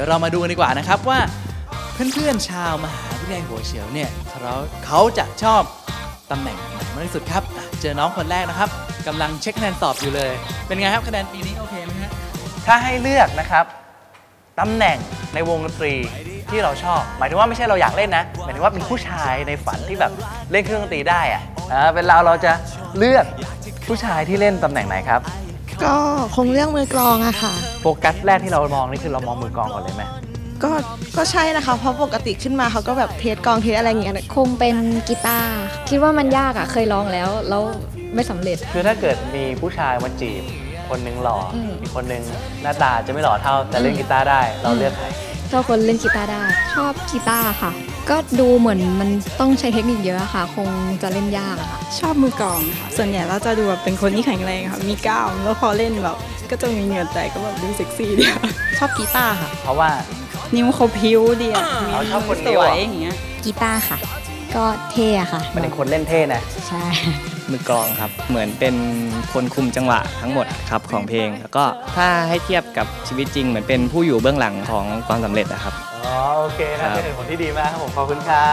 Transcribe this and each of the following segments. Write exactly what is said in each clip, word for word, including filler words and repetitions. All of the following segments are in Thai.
เรามาดูกันดีกว่านะครับว่าเพื่อนๆชาวมหาวิทยาลัยหัวเฉียวเนี่ยเขาเขาจะชอบตำแหน่งไหนมากที่สุดครับเจอน้องคนแรกนะครับกำลังเช็คคะแนนสอบอยู่เลยเป็นไงครับคะแนนปีนี้โอเคไหมฮะถ้าให้เลือกนะครับตำแหน่งในวงดนตรีที่เราชอบหมายถึงว่าไม่ใช่เราอยากเล่นนะหมายถึงว่ามีผู้ชายในฝันที่แบบเล่นเครื่องดนตรีได้อะเป็นเราเราจะเลือกผู้ชายที่เล่นตำแหน่งไหนครับก็คงเรื่องมือกลองอะค่ะโฟกัสแรกที่เรามองนี่คือเรามองมือกลองก่อนเลยไหมก็ก็ใช่นะคะเพราะปกติขึ้นมาเขาก็แบบเทสกลองเทสอะไรอย่างเงี้ยคงเป็นกีตาร์คิดว่ามันยากอะเคยลองแล้วแล้วไม่สำเร็จคือถ้าเกิดมีผู้ชายมาจีบคนหนึ่งหล่ออีกคนหนึ่งหน้าตาจะไม่หล่อเท่าแต่เล่นกีตาร์ได้เราเลือกใครชอบคนเล่นกีตาร์ได้ชอบกีตาร์ค่ะก็ดูเหมือนมันต้องใช้เทคนิคเยอะค่ะคงจะเล่นยากค่ะชอบมือกลองค่ะส่วนใหญ่เราจะดูแบบเป็นคนที่แข็งแรงค่ะมีกล้ามแล้วพอเล่นแบบก็จะมีเหงื่อแตกก็แบบดูเซ็กซี่ดีชอบกีตาร์ค่ะเพราะว่านิ้วเขาพิ้วดีอ่ะเขาชอบคนสวยอย่างเงี้ยกีตาร์ค่ะก็เท่อะค่ะมันเป็นคนเล่นเท่นะใช่มือกลองครับเหมือนเป็นคนคุมจังหวะทั้งหมดครับของเพลงแล้วก็ถ้าให้เทียบกับชีวิตจริงเหมือนเป็นผู้อยู่เบื้องหลังของความสำเร็จนะครับอ๋อโอเคนะเป็นเหตุผลที่ดีมากครับผมขอบคุณครับ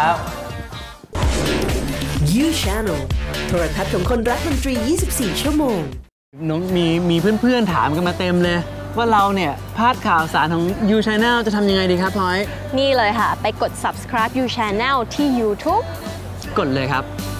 You Channel โทรทัศน์ของคนรักดนตรียี่สิบสี่ชั่วโมงน้องมีมีเพื่อนๆถามกันมาเต็มเลยว่าเราเนี่ยพลาดข่าวสารของ You Channel จะทำยังไงดีครับพลอยนี่เลยค่ะไปกด Subscribe You Channel ที่ YouTube กดเลยครับ